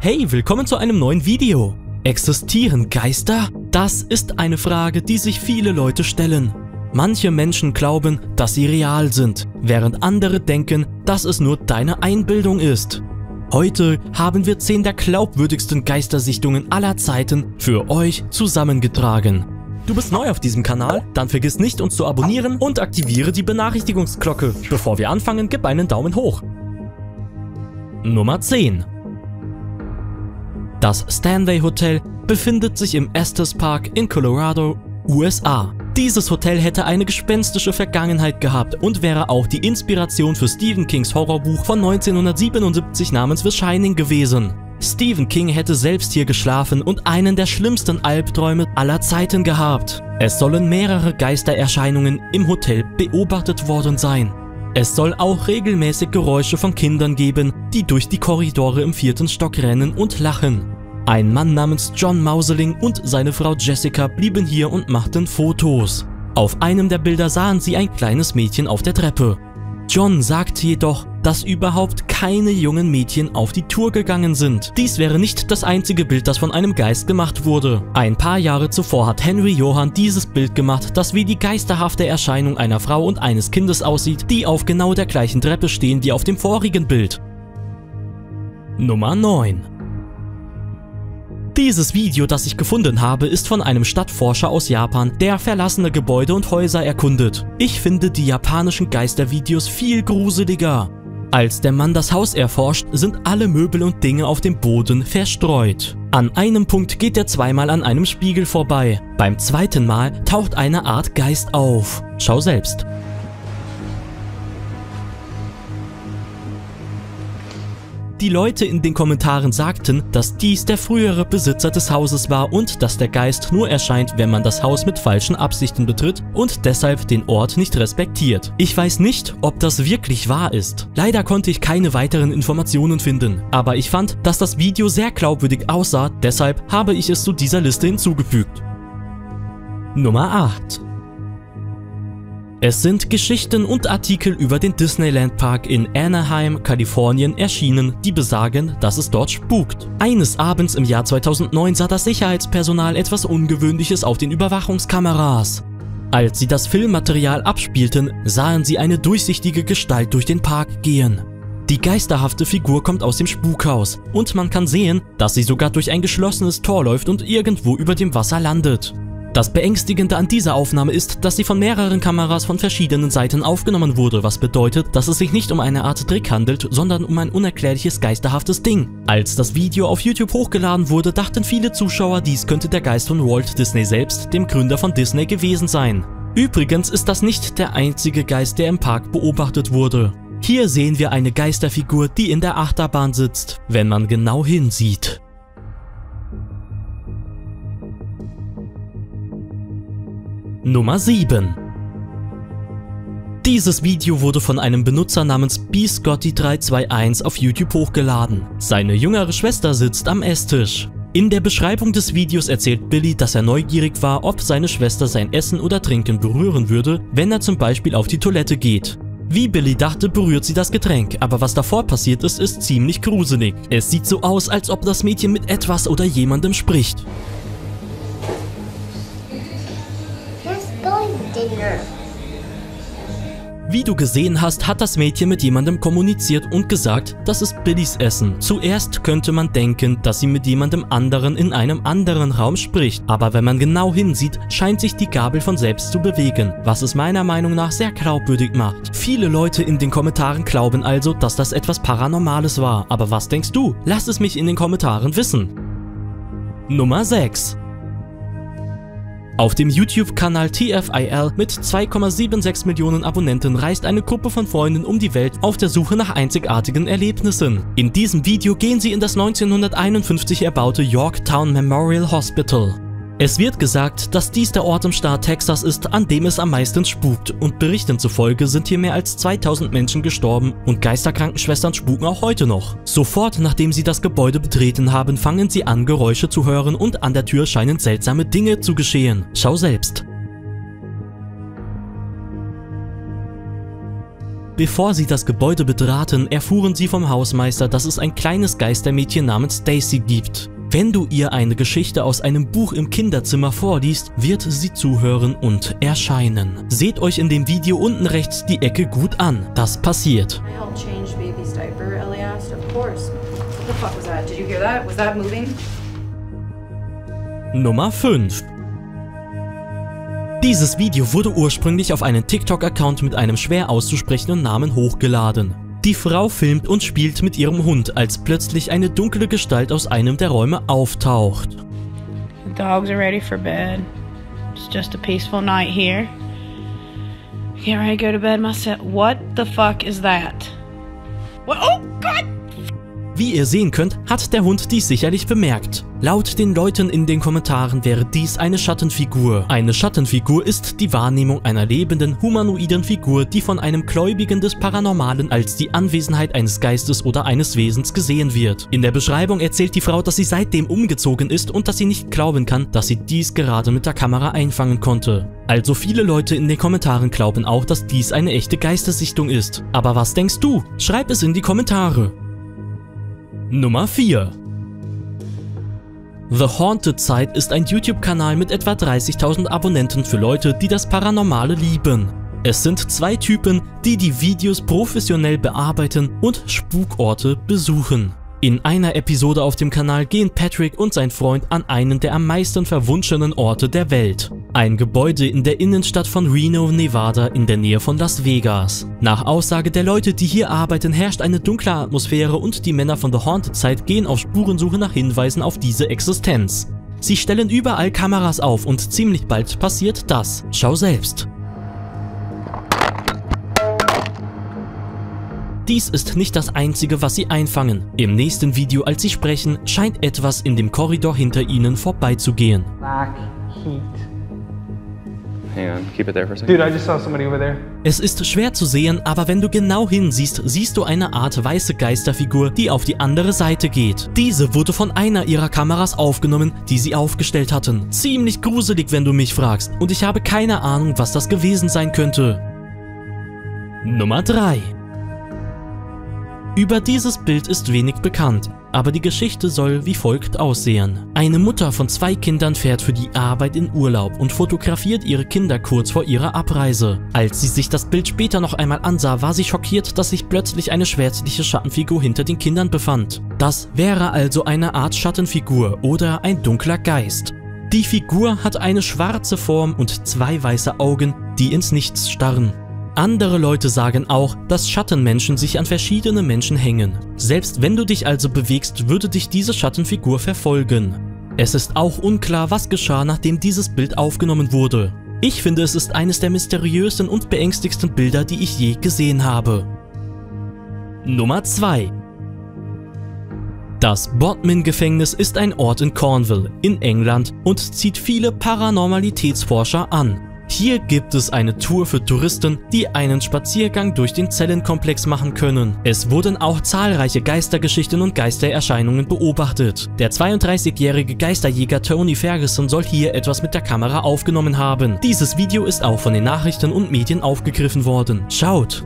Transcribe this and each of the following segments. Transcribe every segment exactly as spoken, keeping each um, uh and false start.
Hey, willkommen zu einem neuen Video. Existieren Geister? Das ist eine Frage, die sich viele Leute stellen. Manche Menschen glauben, dass sie real sind, während andere denken, dass es nur deine Einbildung ist. Heute haben wir zehn der glaubwürdigsten Geistersichtungen aller Zeiten für euch zusammengetragen. Du bist neu auf diesem Kanal? Dann vergiss nicht, uns zu abonnieren und aktiviere die Benachrichtigungsglocke. Bevor wir anfangen, gib einen Daumen hoch. Nummer zehn. Das Stanley Hotel befindet sich im Estes Park in Colorado, U S A. Dieses Hotel hätte eine gespenstische Vergangenheit gehabt und wäre auch die Inspiration für Stephen Kings Horrorbuch von neunzehnhundertsiebenundsiebzig namens The Shining gewesen. Stephen King hätte selbst hier geschlafen und einen der schlimmsten Albträume aller Zeiten gehabt. Es sollen mehrere Geistererscheinungen im Hotel beobachtet worden sein. Es soll auch regelmäßig Geräusche von Kindern geben, die durch die Korridore im vierten Stock rennen und lachen. Ein Mann namens John Mauseling und seine Frau Jessica blieben hier und machten Fotos. Auf einem der Bilder sahen sie ein kleines Mädchen auf der Treppe. John sagt jedoch, dass überhaupt keine jungen Mädchen auf die Tour gegangen sind. Dies wäre nicht das einzige Bild, das von einem Geist gemacht wurde. Ein paar Jahre zuvor hat Henry Johann dieses Bild gemacht, das wie die geisterhafte Erscheinung einer Frau und eines Kindes aussieht, die auf genau der gleichen Treppe stehen wie auf dem vorigen Bild. Nummer neun. Dieses Video, das ich gefunden habe, ist von einem Stadtforscher aus Japan, der verlassene Gebäude und Häuser erkundet. Ich finde die japanischen Geistervideos viel gruseliger. Als der Mann das Haus erforscht, sind alle Möbel und Dinge auf dem Boden verstreut. An einem Punkt geht er zweimal an einem Spiegel vorbei. Beim zweiten Mal taucht eine Art Geist auf. Schau selbst. Die Leute in den Kommentaren sagten, dass dies der frühere Besitzer des Hauses war und dass der Geist nur erscheint, wenn man das Haus mit falschen Absichten betritt und deshalb den Ort nicht respektiert. Ich weiß nicht, ob das wirklich wahr ist. Leider konnte ich keine weiteren Informationen finden, aber ich fand, dass das Video sehr glaubwürdig aussah, deshalb habe ich es zu dieser Liste hinzugefügt. Nummer acht. Es sind Geschichten und Artikel über den Disneyland Park in Anaheim, Kalifornien erschienen, die besagen, dass es dort spukt. Eines Abends im Jahr zweitausendneun sah das Sicherheitspersonal etwas Ungewöhnliches auf den Überwachungskameras. Als sie das Filmmaterial abspielten, sahen sie eine durchsichtige Gestalt durch den Park gehen. Die geisterhafte Figur kommt aus dem Spukhaus und man kann sehen, dass sie sogar durch ein geschlossenes Tor läuft und irgendwo über dem Wasser landet. Das Beängstigende an dieser Aufnahme ist, dass sie von mehreren Kameras von verschiedenen Seiten aufgenommen wurde, was bedeutet, dass es sich nicht um eine Art Trick handelt, sondern um ein unerklärliches geisterhaftes Ding. Als das Video auf YouTube hochgeladen wurde, dachten viele Zuschauer, dies könnte der Geist von Walt Disney selbst, dem Gründer von Disney, gewesen sein. Übrigens ist das nicht der einzige Geist, der im Park beobachtet wurde. Hier sehen wir eine Geisterfigur, die in der Achterbahn sitzt, wenn man genau hinsieht. Nummer sieben. Dieses Video wurde von einem Benutzer namens B Scotty drei zwei eins auf YouTube hochgeladen. Seine jüngere Schwester sitzt am Esstisch. In der Beschreibung des Videos erzählt Billy, dass er neugierig war, ob seine Schwester sein Essen oder Trinken berühren würde, wenn er zum Beispiel auf die Toilette geht. Wie Billy dachte, berührt sie das Getränk, aber was davor passiert ist, ist ziemlich gruselig. Es sieht so aus, als ob das Mädchen mit etwas oder jemandem spricht. Wie du gesehen hast, hat das Mädchen mit jemandem kommuniziert und gesagt, das ist Billys Essen. Zuerst könnte man denken, dass sie mit jemandem anderen in einem anderen Raum spricht, aber wenn man genau hinsieht, scheint sich die Gabel von selbst zu bewegen, was es meiner Meinung nach sehr glaubwürdig macht. Viele Leute in den Kommentaren glauben also, dass das etwas Paranormales war, aber was denkst du? Lass es mich in den Kommentaren wissen. Nummer sechs. Auf dem YouTube-Kanal T F I L mit zwei Komma sechsundsiebzig Millionen Abonnenten reist eine Gruppe von Freunden um die Welt auf der Suche nach einzigartigen Erlebnissen. In diesem Video gehen sie in das neunzehnhunderteinundfünfzig erbaute Yorktown Memorial Hospital. Es wird gesagt, dass dies der Ort im Staat Texas ist, an dem es am meisten spukt, und Berichten zufolge sind hier mehr als zweitausend Menschen gestorben und Geisterkrankenschwestern spuken auch heute noch. Sofort nachdem sie das Gebäude betreten haben, fangen sie an, Geräusche zu hören und an der Tür scheinen seltsame Dinge zu geschehen. Schau selbst. Bevor sie das Gebäude betraten, erfuhren sie vom Hausmeister, dass es ein kleines Geistermädchen namens Stacy gibt. Wenn du ihr eine Geschichte aus einem Buch im Kinderzimmer vorliest, wird sie zuhören und erscheinen. Seht euch in dem Video unten rechts die Ecke gut an. Das passiert. Nummer fünf. Dieses Video wurde ursprünglich auf einen TikTok-Account mit einem schwer auszusprechenden Namen hochgeladen. Die Frau filmt und spielt mit ihrem Hund, als plötzlich eine dunkle Gestalt aus einem der Räume auftaucht. The dogs are ready for bed. It's just a peaceful night here. Get ready to go to bed myself. What the fuck is that? What? Oh God! Wie ihr sehen könnt, hat der Hund dies sicherlich bemerkt. Laut den Leuten in den Kommentaren wäre dies eine Schattenfigur. Eine Schattenfigur ist die Wahrnehmung einer lebenden, humanoiden Figur, die von einem Gläubigen des Paranormalen als die Anwesenheit eines Geistes oder eines Wesens gesehen wird. In der Beschreibung erzählt die Frau, dass sie seitdem umgezogen ist und dass sie nicht glauben kann, dass sie dies gerade mit der Kamera einfangen konnte. Also viele Leute in den Kommentaren glauben auch, dass dies eine echte Geistersichtung ist. Aber was denkst du? Schreib es in die Kommentare. Nummer vier. The Haunted Site ist ein YouTube-Kanal mit etwa dreißigtausend Abonnenten für Leute, die das Paranormale lieben. Es sind zwei Typen, die die Videos professionell bearbeiten und Spukorte besuchen. In einer Episode auf dem Kanal gehen Patrick und sein Freund an einen der am meisten verwunschenen Orte der Welt. Ein Gebäude in der Innenstadt von Reno, Nevada in der Nähe von Las Vegas. Nach Aussage der Leute, die hier arbeiten, herrscht eine dunkle Atmosphäre und die Männer von The Haunted Site gehen auf Spurensuche nach Hinweisen auf diese Existenz. Sie stellen überall Kameras auf und ziemlich bald passiert das. Schau selbst. Dies ist nicht das einzige, was sie einfangen. Im nächsten Video, als sie sprechen, scheint etwas in dem Korridor hinter ihnen vorbeizugehen. Black heat. Hang on, keep it there for a second. Dude, I just saw somebody over there. Es ist schwer zu sehen, aber wenn du genau hinsiehst, siehst du eine Art weiße Geisterfigur, die auf die andere Seite geht. Diese wurde von einer ihrer Kameras aufgenommen, die sie aufgestellt hatten. Ziemlich gruselig, wenn du mich fragst. Und ich habe keine Ahnung, was das gewesen sein könnte. Nummer drei. Über dieses Bild ist wenig bekannt, aber die Geschichte soll wie folgt aussehen. Eine Mutter von zwei Kindern fährt für die Arbeit in Urlaub und fotografiert ihre Kinder kurz vor ihrer Abreise. Als sie sich das Bild später noch einmal ansah, war sie schockiert, dass sich plötzlich eine schwärzliche Schattenfigur hinter den Kindern befand. Das wäre also eine Art Schattenfigur oder ein dunkler Geist. Die Figur hat eine schwarze Form und zwei weiße Augen, die ins Nichts starren. Andere Leute sagen auch, dass Schattenmenschen sich an verschiedene Menschen hängen. Selbst wenn du dich also bewegst, würde dich diese Schattenfigur verfolgen. Es ist auch unklar, was geschah, nachdem dieses Bild aufgenommen wurde. Ich finde, es ist eines der mysteriösesten und beängstigsten Bilder, die ich je gesehen habe. Nummer zwei. Das Bodmin-Gefängnis ist ein Ort in Cornwall in England und zieht viele Paranormalitätsforscher an. Hier gibt es eine Tour für Touristen, die einen Spaziergang durch den Zellenkomplex machen können. Es wurden auch zahlreiche Geistergeschichten und Geistererscheinungen beobachtet. Der zweiunddreißigjährige Geisterjäger Tony Ferguson soll hier etwas mit der Kamera aufgenommen haben. Dieses Video ist auch von den Nachrichten und Medien aufgegriffen worden. Schaut!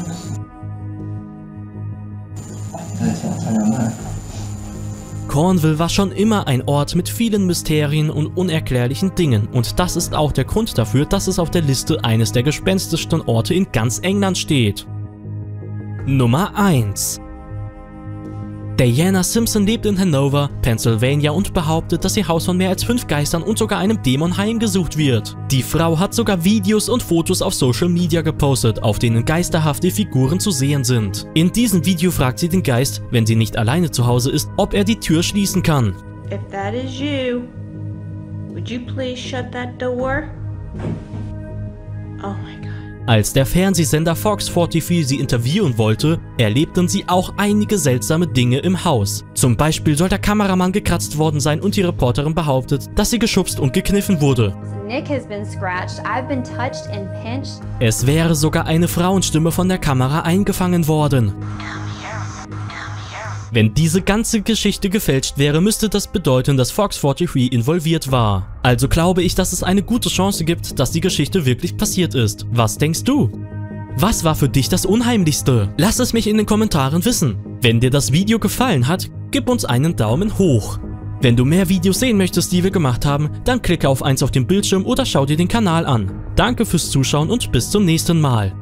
Cornwall war schon immer ein Ort mit vielen Mysterien und unerklärlichen Dingen und das ist auch der Grund dafür, dass es auf der Liste eines der gespenstischsten Orte in ganz England steht. Nummer eins. Diana Simpson lebt in Hanover, Pennsylvania und behauptet, dass ihr Haus von mehr als fünf Geistern und sogar einem Dämon heimgesucht wird. Die Frau hat sogar Videos und Fotos auf Social Media gepostet, auf denen geisterhafte Figuren zu sehen sind. In diesem Video fragt sie den Geist, wenn sie nicht alleine zu Hause ist, ob er die Tür schließen kann. If that is you, would you please shut that door? Oh my God. Als der Fernsehsender Fox vierundvierzig sie interviewen wollte, erlebten sie auch einige seltsame Dinge im Haus. Zum Beispiel soll der Kameramann gekratzt worden sein und die Reporterin behauptet, dass sie geschubst und gekniffen wurde. Nick has been scratched. I've been touched and pinched. Es wäre sogar eine Frauenstimme von der Kamera eingefangen worden. Wenn diese ganze Geschichte gefälscht wäre, müsste das bedeuten, dass Fox vierundvierzig involviert war. Also glaube ich, dass es eine gute Chance gibt, dass die Geschichte wirklich passiert ist. Was denkst du? Was war für dich das Unheimlichste? Lass es mich in den Kommentaren wissen. Wenn dir das Video gefallen hat, gib uns einen Daumen hoch. Wenn du mehr Videos sehen möchtest, die wir gemacht haben, dann klicke auf eins auf dem Bildschirm oder schau dir den Kanal an. Danke fürs Zuschauen und bis zum nächsten Mal.